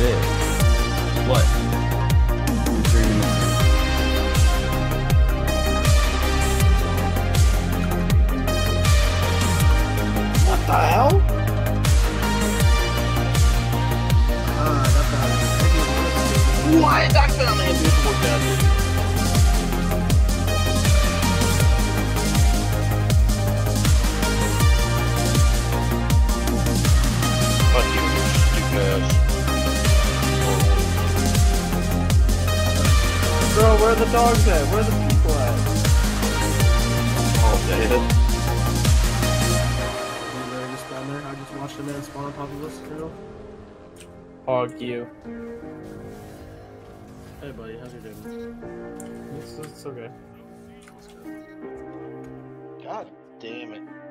this. What? What the hell? What? That's not the invisible gun. Fuck you, stupid ass. Bro, where are the dogs at? Where are the people at? All dead. You ready to spawn there? I just watched a man spawn on top of us, girl. Hog you. Hey buddy, how's your day? It's okay. God damn it.